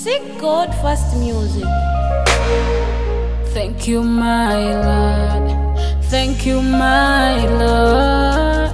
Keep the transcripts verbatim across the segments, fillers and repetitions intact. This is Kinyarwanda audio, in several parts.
Seek God first music. Thank you, my Lord. Thank you, my Lord.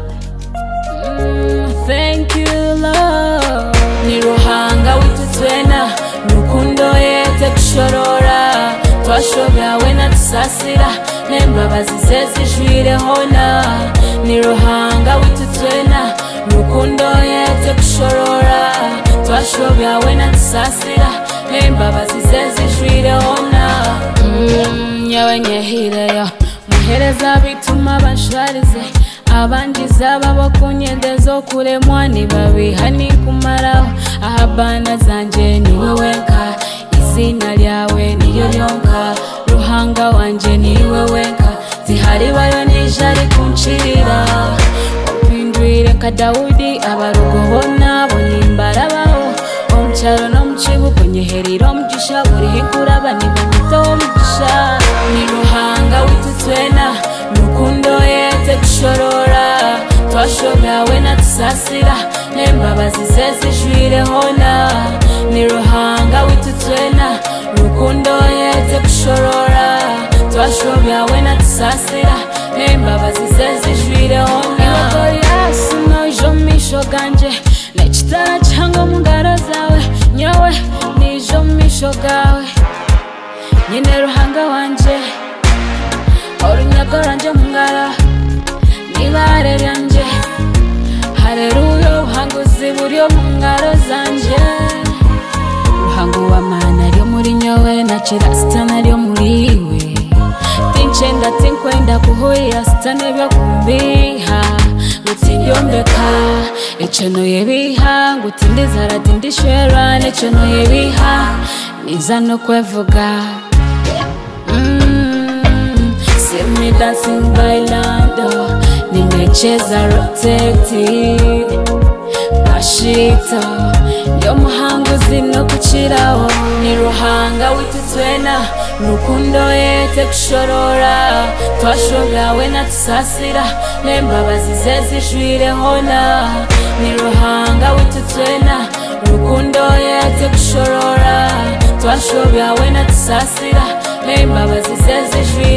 Mm, thank you, Lord. Niruhanga witutwena nukundo yete kushorora twashobya wena tusasira nembabazi zezijwire hona. Niruhanga witutwena nukundo yete kushorora twashobya wena tusasira nembabazi zezijwire hona. Mm, nyawe nyehireyo muhereza bituma bansharize abangiza babo kunyendezo kuremwa nibabiha nikumaraho ahabana zanje niwe wenka izina lyawe niyo lyonka ruhanga wanje niwe wenka zihari bayo nijari kunshirira opindwire nka Dawudi abarugobona bonimbarabaho omucyaro no mukibugo nyeheriro mugisha buri hikuraba nibamito mugisha. Niruhanga witutwena nukundo yete kushorora twashobya wena tusasira nembabazi zezijwire hona. Niruhanga witutwena nukundo yete kushorora twashobya wena tusasira nembabazi zezijwire hona. Iwagoriasi nojo misho ganje nechitara chango mungaro zawe nyawe nijo misho gawe nyine ruhanga wanje orunyago ranje mungara nibare ryanje haleluya uhanguzi buryo mungaro zanje ruhango wa mana ryo muri nyowe na kirasitana ryo muriwe tinchenda tinkwenda kuhurira sitane byo kumbiha gutindyombeka echeno yebiha gutindizara tindishwera necheno yebiha niza no kwevuga. Mm, see me dancing bailando nimecheza rotated bashito yo muhanguzi no kuchiraho. Niruhanga witutwena nukundo yete kushorora twashobya wena tusasira nembabazi zezijwire hona. Niruhanga witutwena nukundo yete kushorora twashobya wena tusasira nembabazi zezijwire